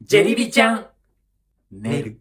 ジェリビちゃん、寝る。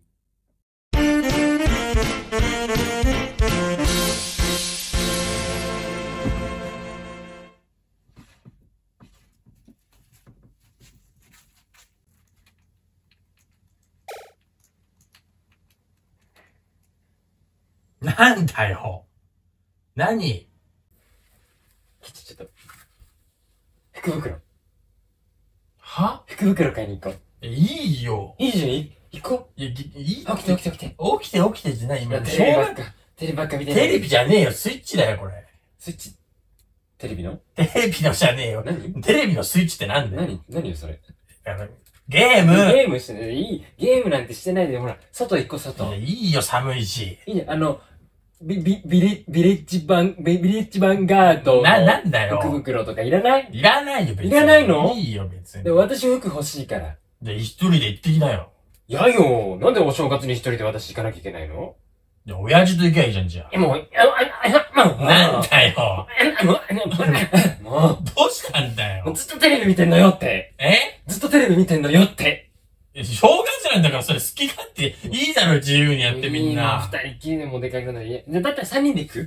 なんだよ。何？ ちょっと、福袋。 は？ 福袋買いに行こう。 いいよ。 いいじゃん、行こう。 いや、いい。 起きて起きて起きて。 起きてじゃない、今。 テレビばっか、テレビばっか見てない。 テレビじゃねえよ、スイッチだよ、これ。 スイッチ、テレビのテレビのじゃねえよ。 何テレビのスイッチってなんだよ。 何よそれ。 ゲーム。 ゲームしてない。ゲームなんてしてないで、ほら、外行こう、外。 いや、いいよ、寒いし。 いいね、ビレッジバンガードのなんだよ。 福袋とかいらない？ いらないよ、別に。 いらないの？ いいよ、別に。 でも私服欲しいから。 で、一人で行ってきなよ。 やよ。なんでお正月に一人で私行かなきゃいけないの？ で、親父と行けばいいじゃん、じゃあ。 もう、 なんだよ。 もう、 どうしたんだよ。 ずっとテレビ見てんのよって。ずっとテレビ見てんのよって。 正月なんだからそれ好き勝手いいだろ、自由にやってみんな。 二人きりでも出かけない。だったら三人で行く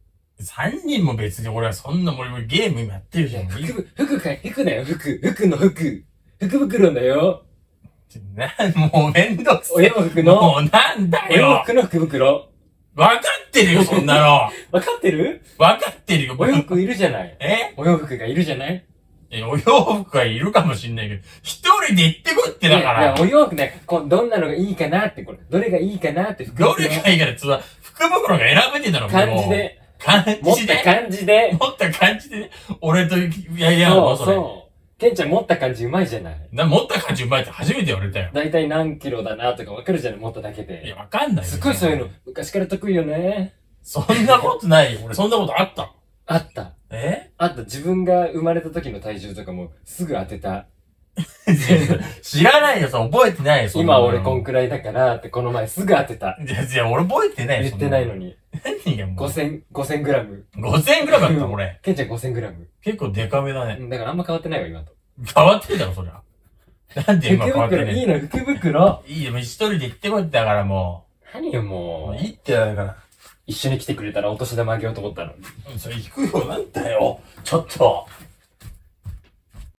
？3人も別に俺はそんな、俺ゲーム今やってるじゃん。 服だよ、服の服。福袋だよ。 もうめんどくさい。 お洋服の。 もうなんだよ。 お洋服の福袋。 わかってるよ、そんなの。 わかってる？ わかってるよ。 お洋服いるじゃない。お洋服がいるじゃない。 お洋服はいるかもしんないけど、一人で行ってこいってだから。 いや、お洋服ね、どんなのがいいかなって、これ。どれがいいかなって、 どれがいいかって、福袋が選べてたの、 感じで。持った感じで。 持った感じで。俺と、いや、 そう。ケンちゃん持った感じうまいじゃない。 持った感じうまいって初めて言われたよ。 だいたい何キロだなとかわかるじゃない、持っただけで。 いや、わかんないよ。 すっごいそういうの、昔から得意よね。 そんなことないよ。俺そんなことあった？ あった。あった。自分が生まれた時の体重とかもすぐ当てた。 知らないよ、覚えてないよ、 今俺こんくらいだからってこの前すぐ当てた。 いや、俺覚えてないよ。 言ってないのに。 何がもう。 5000グラム。 5000グラムだった俺。 ケンちゃん5000グラム。 結構デカめだね。 だからあんま変わってないわ、今と。 変わってるだろ、そりゃ。なんで今変わってない？ いいの、福袋。 いいよ、一人で行ってこいってだからもう。何よ、もう。 いいってだから。 一緒に来てくれたらお年玉あげようと思ったのに。 それ行くよ、なんだよ。ちょっと。